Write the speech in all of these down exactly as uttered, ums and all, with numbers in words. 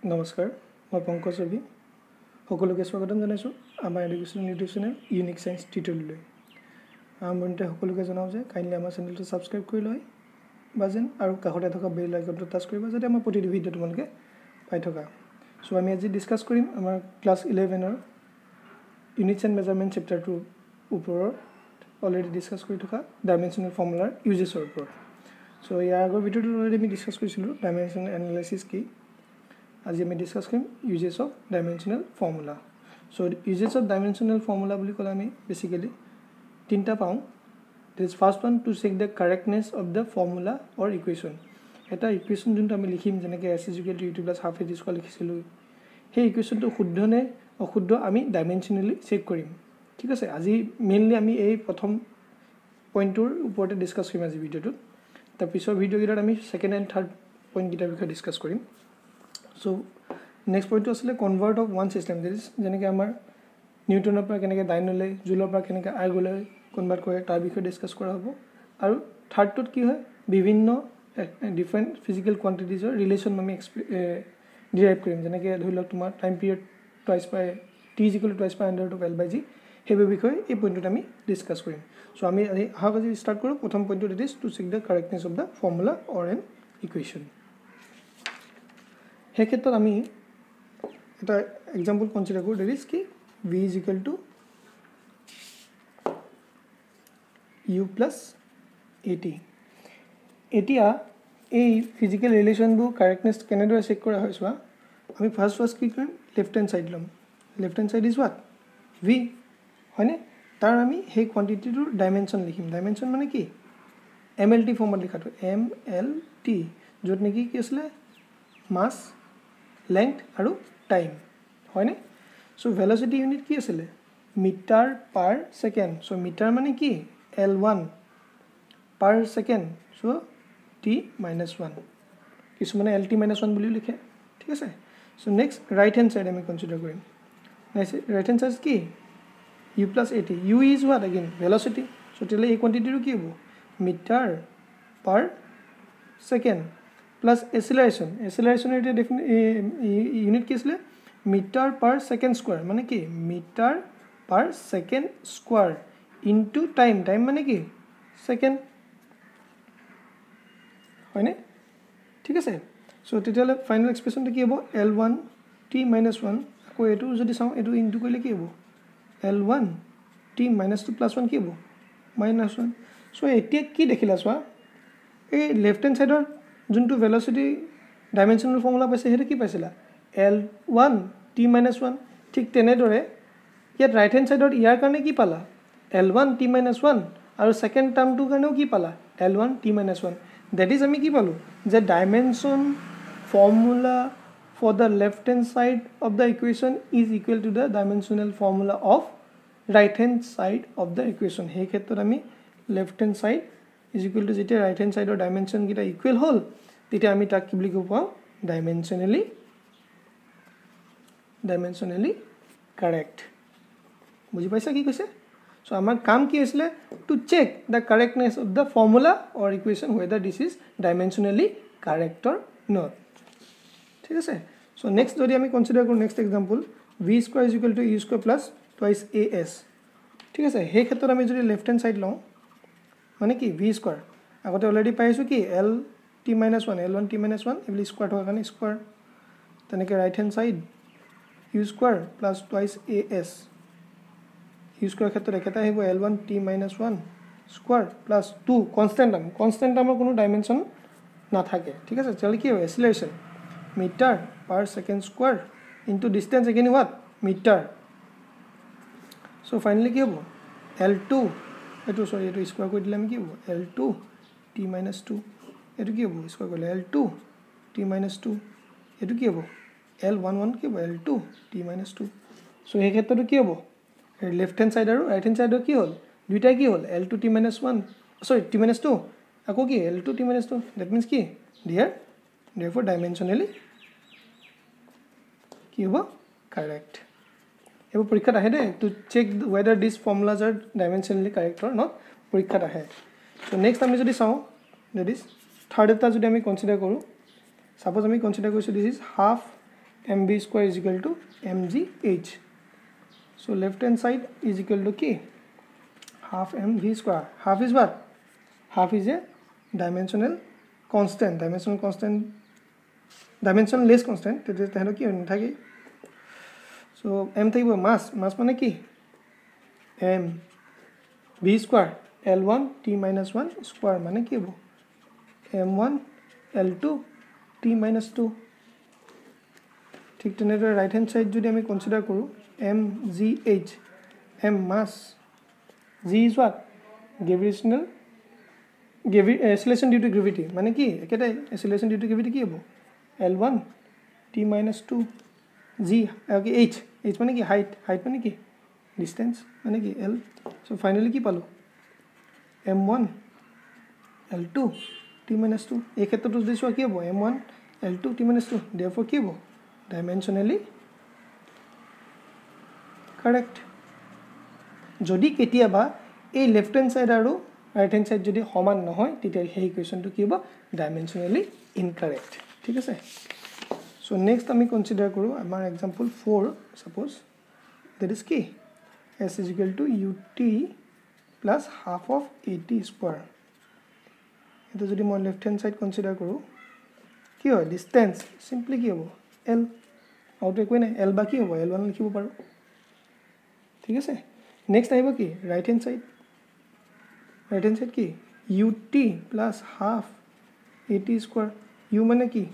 নমস্কাৰ মই পংকজ ৰবি সকলোকে স্বাগতম জনাইছো আমাৰ education YouTube channel unique science টিউটৰিয়েললৈ আৰম্ভণিতে সকলোকে জনাও যে কাইণ্ডলি আমাৰ চেনেলটো সাবস্ক্ৰাইব কৰি লয় বাজেন আৰু কাষতে থকা বেল আইকনটো টাচ কৰিব যাতে আমাৰ প্ৰতিটো ভিডিও তোমালোকে পাই থকা সো আমি আজি ডিসকাস কৰিম আমাৰ ক্লাছ ইলেভেন ৰ ইউনিটছ এণ্ড মেজাৰমেণ্ট চেপ্টাৰটোৰ ওপৰত অলৰেডি ডিসকাস কৰি থকা ডাইমেনশ্যনেল ফৰ্মুলাৰ ইউজেছৰ ওপৰত সো ইয়াৰ আগৰ ভিডিওটো অলৰেডি আমি ডিসকাস কৰিছিলো ডাইমেনশ্যনেল এনালাইসিস কি আজি আমি ডিসকাস কৰিম uses of dimensional formula so uses of dimensional formula বুলি ক'লে আমি বেসিক্যালি তিনটা পাওঁ this first one to check the correctness of the formula or equation এটা ইকুয়েশন যোনটো আমি লিখিম যেনেকৈ s is equal to u t plus half a t square লিখিছিলোঁ সেই ইকুয়েশনটো শুদ্ধ নে অশুদ্ধ আমি ডাইমেনশ্যনেলি চেক কৰিম ঠিক আছে আজি মেইনলি আমি এই প্ৰথম পইণ্টৰ ওপৰতে ডিসকাস কৰিম আজি ভিডিওটোত তাৰ পিছৰ ভিডিও গিটাত আমি সেকেন্ড এণ্ড থাৰ্ড পইণ্ট গিটাৰ বিষয়ে ডিসকাস কৰিম সো নেক্সট পইণ্ট আছে convert of one system this যেনেকৈ আমাৰ নিউটনৰ পৰা কেনেকৈ ডাইনলৈ জুলৰ পৰা কেনেকৈ আৰ্গলৈ কনভাৰ্ট কৰে তাৰ বিষয়ে ডিসকাস কৰা হ'ব আৰু থাৰ্ডটোত কি হয় বিভিন্ন ডিফাৰেন্ট ফিজিক্যাল কোৱান্টিটিজৰ ৰিলেচন আমি ডিৰাইভ কৰিম যেনেকৈ ধৰি লওক তোমাৰ time period twice by t is equal to twice by under root of l by g সেইবোৰ বিষয়ে এই পইণ্টত আমি ডিসকাস কৰিম সো আমি আহক আজি ষ্টাৰ্ট কৰোঁ প্ৰথম পইণ্টটো it is to check the correctness of the formula or an equation সেই ক্ষেত্ৰত আমি এটা এক্সাম্পল কনসিডাৰ কৰোঁ দ্যাট ইজ কি v is equal to u plus at এতিয়া এই ফিজিক্যাল ৰিলেশনবোৰ কাৰেক্টনেছ কেনেদৰে চেক কৰা হয় চোৱা আমি ফাৰ্স্ট ফাৰ্স্ট কি কৰিম লেফট হ্যান্ড সাইড লম left hand side is what v হয়নে তাৰ আমি সেই কোৱান্টিটিটোৰ ডাইমেনশ্যন লিখিম ডাইমেনশ্যন মানে কি mlt ফৰ্মত লিখাটো mlt য'ত নেকি কি আছিল মাস length আৰু time হয়নে সো velocity unit কি আছিল metre per second so metre মানে কি L one per second so t minus one কিছুমানে lt minus one বুলি লিখে ঠিক আছে so next right hand side আমি কনসিডার কৰিম নাইছে রাইট হ্যান্ড সাইড কি u plus at u is what again velocity so তেলে এই কোয়ান্টিটিটো কি হ'ব metre per second plus acceleration acceleration এর ইউনিট কি আছিল মিটাৰ per second square মানে কি metre per second square into time time মানে কি সেকেন্ড হয়নে ঠিক আছে সো তেতিয়ালে ফাইনাল এক্সপ্ৰেছনটো কি হ'ব L one t minus one আকৌ এটো যদি চাও এটো ইনটু কৰিলে কি হ'ব L one t minus two plus one কি হ'ব minus one সো এতিয়া কি দেখিলা চোৱা এই লেফট হ্যান্ড সাইডৰ যোনটো ভেলোসিটি ডাইমেনশ্যনেল ফৰ্মুলা পাইছে হেটো কি পাইছিলা L one t minus one ঠিক তেনেদৰে ইয়াত ৰাইট হ্যান্ড সাইডৰ ইয়াৰ কাৰণে কি পালা L one t minus one আৰু সেকেন্ড টাৰ্মটো কাৰণেও কি পালা L one t minus one that is আমি কি পালো যে dimension formula for the left hand side of the equation is equal to the dimensional formula of right hand side of the equation সেই ক্ষেত্ৰত আমি left hand side is equal to যেতিয়া right hand side ৰ dimension গিটা equal হ'ল তেতিয়া আমি তাক কি বুলি কওঁ পাওঁ ডাইমেনশ্যনেলি ডাইমেনশ্যনেলি কাৰেক্ট বুজি পাইছা কি কৈছে সো আমাৰ কাম কি আছিল to check the correctness of the formula or equation whether this is dimensionally correct or not ঠিক আছে সো নেক্সট যদি আমি কনসিডাৰ কৰো next example v square is equal to u square plus twice as ঠিক আছে সেই ক্ষেত্ৰত আমি যদি লেফট হ্যান্ড সাইড লওঁ মানে কি v square আগতে অলৰেডি পাইছো কি l t minus one L one t minus one এবলি স্কয়াৰ হোৱাৰ কাৰণে স্কয়াৰ তেনেকে right hand side u square plus twice as u square ক্ষেত্ৰত একেটা আহিব L one t minus one square plus two constant term constant টাৰ্মৰ কোনো dimension নাথাকে ঠিক আছে তাহলে কি হ'ব acceleration meter per second square into distance again what meter so finally কি হ'ব L two এটো সৰি এটো স্কয়াৰ কৰি দিলে আমি কি হ'ব L two t minus two এটো কি হ'ব স্কয়াৰ কৰিলে L two t minus two এটো কি হ'ব L one one কি হ'ব L two t minus two so এই ক্ষেত্ৰটো কি হ'ব লেফট হ্যান্ড সাইড আৰু ৰাইট হ্যান্ড সাইডৰ কি হ'ল দুইটা কি হ'ল L two t minus one sorry t minus two আকৌ কি L two t minus two that means কি there therefore dimensionally কি হ'ব correct এবোৰ পৰীক্ষাত আহে দে to check whether these formulas are dimensionally correct or not পৰীক্ষাত আহে so next আমি যদি চাও that is third এটা যদি আমি কনসিডাৰ কৰো suppose আমি কনসিডাৰ কৰিছো this is half mv square is equal to mgh. So left hand side is equal to k half mv square. Half is what? Half is a dimensional constant. Dimensional constant, dimensionless constant. That is the ki thaki. So m thakibo mass. Mass mane ki? M v square l one t minus one square mane ki hobo? m one l two t minus two. ঠিক তেনেদৰে right hand side যদি আমি consider কৰো m g h, m mass, g is what? Gravitational acceleration due to gravity মানে কি একেটাই acceleration due to gravity কি হবো l one t minus two g okay h h মানে কি height, height মানে কি distance মানে কি l. so finally কি পালো m one l two t minus two. এই ক্ষেত্ৰটো যদি চোৱা কি হবো m one l two t minus two. therefore কি হবো dimensionally correct. যদি কেতিয়াবা এই লেফট হ্যান্ড সাইড আৰু রাইট হ্যান্ড সাইড যদি সমান নহয় তেতিয়া সেই ইকুয়েশনটো কি হ'ব ডাইমেনশনালি ইনকারেক্ট. ঠিক আছে. সো নেক্সট আমি কনসিডার করো আমাৰ example four. Suppose that is কি s is equal to ut plus half of at square. এটা যদি মই লেফট হ্যান্ড সাইড কনসিডার করো কি হয় ডিসটেন্স সিম্পলি কি হ'ব l. আউট একো নাই l বা কি হ'ব l one লিখিব পাৰো. ঠিক আছে. নেক্সট আহিব কি right hand side. Right hand side কি ut plus half at square. u মানে কি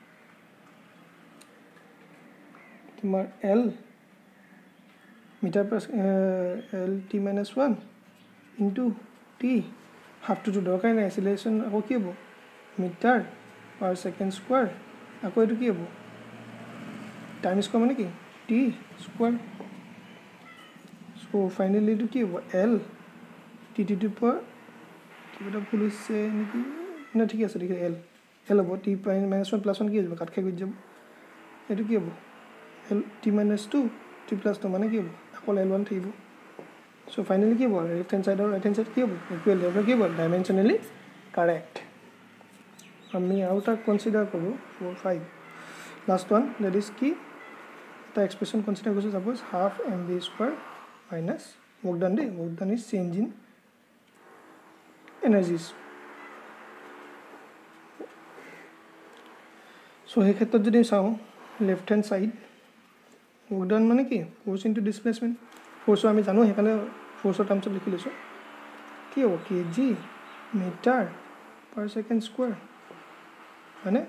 তোমার l metre per l t minus one into t half to দরকার নাই অ্যাক্সিলারেশন আকৌ কি হ'ব মিটার পার সেকেন্ড স্কয়ার আকৌ এটো কি হ'ব টাইম স্কয়ার মানে কি t স্কয়ার. সো ফাইনালি এটো কি হ'ব l t to the power কিটা ভুল হৈছে নেকি না ঠিক আছে ঠিক আছে l l হ'ব t minus one plus one কি হ'ব কাট খাই গৈ যাব. এটো কি হ'ব l t minus two t plus two মানে কি হ'ব আকৌ l one থাকিব. সো ফাইনালি কি হ'ব লেফট হ্যান্ড সাইড আৰু রাইট হ্যান্ড সাইড কি হ'ব ইকুয়াল. therefore কি হ'ব ডাইমেনশনালি কারেক্ট. আমি আউটার কনসিডার করব four five. Last one that is কি এটা এক্সপ্রেশন কনসিডার করছো suppose half mv square minus work done day. work done is change in energies. so এই ক্ষেত্ৰত যদি চাও left hand side work done মানে কি force into displacement. force আমি জানো হেকালে force টার্মস লিখি লৈছো কি হ'ব kg metre per second square মানে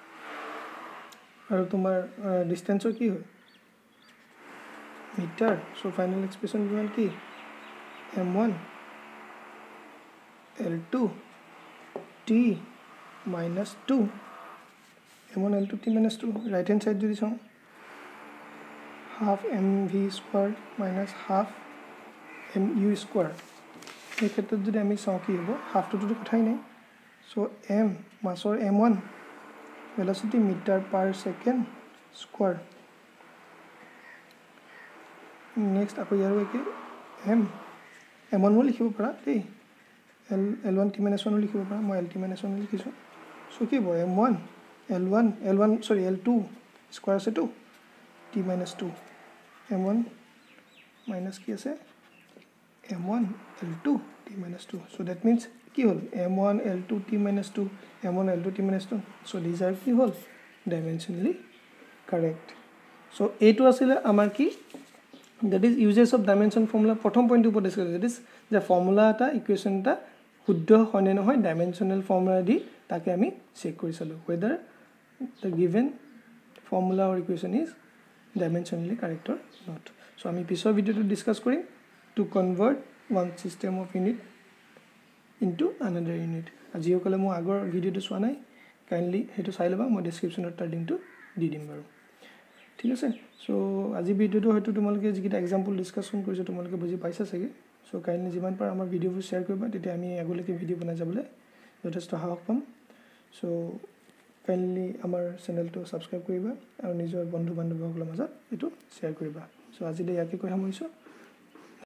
আৰু তোমাৰ ডিসটেন্সৰ কি হয় মিটার. সো ফাইনাল এক্সপ্রেশন কিমান কি m one l two t minus two m one l two t minus two. Right hand side যদি চাও half mv square minus half mu square. এই ক্ষেত্ৰত যদি আমি চাও কি হ'ব হাফ টু টু কথাই নাই. সো m মাসৰ m one velocity meter per second square. next আকৌ ইয়াৰ একে m m one মই লিখিব পাৰা দেই l l one t minus one লিখিব পাৰা মই l t minus one লিখিছো. সো কি হ'ব m one l one l one sorry l two square আছে two t minus two m one minus কি আছে m one l two t minus two. so that means কি হল m one l two t minus two m one l two t minus two. so these are কি হল dimensionally correct. so এইটো আছিল আমাৰ কি that is uses of dimension formula. প্ৰথম point উপৰ discuss that is যে formula এটা equation এটা শুদ্ধ হয় নে নহয় ডাইমেনশনাল ফর্মুলা দি তাকে আমি চেক কৰিছলো whether the given formula or equation is dimensionally correct or not. so আমি পিছৰ ভিডিওটো ডিসকাস কৰিম to convert one system of unit into another unit. আজি সকলে মই আগৰ ভিডিওটো চোৱা নাই কাইন্ডলি হেতু চাই লবা মই ডেসক্ৰিপচনত তাৰ লিংকটো দি দিম বাৰু. ঠিক আছে. সো আজি ভিডিওটো হয়তো তোমালোকে যিকিটা एग्जांपल ডিসকাশন কৰিছো তোমালোকে বুজি পাইছা চাগে. সো কাইন্ডলি যিমান পাৰ আমাৰ ভিডিওবোৰ শেয়াৰ কৰিবা তেতিয়া আমি আগলৈকে ভিডিও বনাই যাবলৈ যথেষ্ট সাহস পাম. সো কাইন্ডলি আমাৰ চেনেলটো সাবস্ক্ৰাইব কৰিবা আৰু নিজৰ বন্ধু বান্ধৱীসকলৰ মাজত এটো শেয়াৰ কৰিবা. সো আজিলৈ ইয়াকে কৈ সামৰিছো.